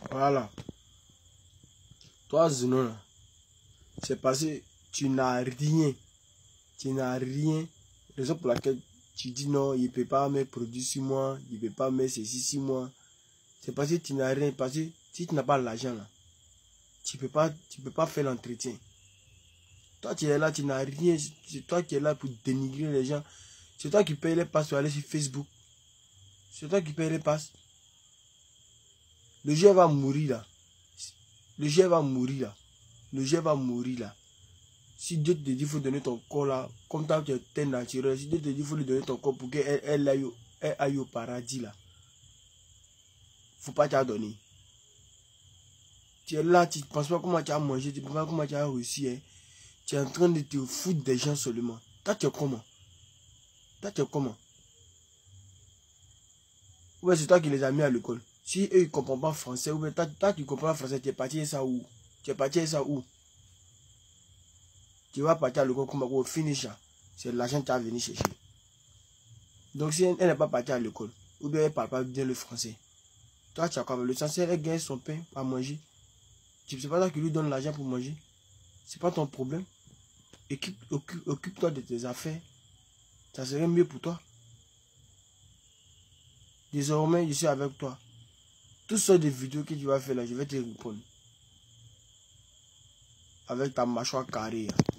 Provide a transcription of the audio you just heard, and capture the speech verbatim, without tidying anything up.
Voilà. Toi, Zeno, c'est parce que tu n'as rien. Tu n'as rien. Raison pour laquelle tu dis non, il ne peut pas me produire sur moi, il ne peut pas me ceci sur moi. C'est parce que tu n'as rien. Parce que si tu n'as pas l'argent là, tu ne peux pas, tu peux pas faire l'entretien. Toi, tu es là, tu n'as rien. C'est toi qui es là pour dénigrer les gens. C'est toi qui payes les passes pour aller sur Facebook. C'est toi qui payes les passes. Le jeu va mourir là. Le jeu va mourir là. Le jeu va mourir là. Si Dieu te dit qu'il faut donner ton corps là, comme toi tu es naturel, si Dieu te dit qu'il faut lui donner ton corps pour qu'elle elle aille, elle aille au paradis là, faut pas t'en donner. Tu es là, tu ne penses pas comment tu as mangé, tu ne penses pas comment tu as réussi. Hein. Tu es en train de te foutre des gens seulement. Toi tu es comment? Toi tu es comment? Ou bien c'est toi qui les as mis à l'école. Si eux ils ne comprennent pas français, ou bien toi, toi tu ne comprends pas français, tu es parti ça où? Tu es parti ça où? Tu vas partir à l'école comme au finish. C'est l'argent que tu as venu chercher. Donc si elle n'est pas partie à l'école, ou bien elle ne parle pas bien le français, toi tu as quoi? Le sens, elle gagne son pain à manger. Tu ne sais pas toi qui lui donne l'argent pour manger. C'est pas ton problème. Occupe-toi occupe, occupe de tes affaires. Ça serait mieux pour toi. Désormais, je suis avec toi. Toutes sortes de vidéos que tu vas faire là, je vais te répondre. Avec ta mâchoire carrée.